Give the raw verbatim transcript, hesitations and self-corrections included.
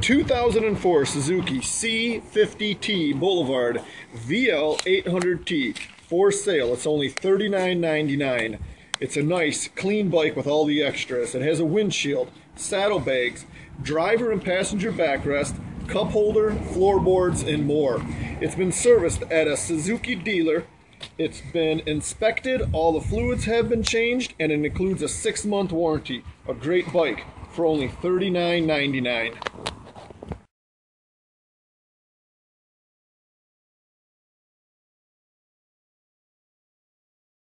two thousand four Suzuki C fifty T Boulevard V L eight hundred T for sale. It's only thirty-nine ninety-nine. It's a nice, clean bike with all the extras. It has a windshield, saddlebags, driver and passenger backrest, cup holder, floorboards, and more. It's been serviced at a Suzuki dealer. It's been inspected, all the fluids have been changed, and it includes a six month warranty. A great bike for only thirty-nine ninety-nine.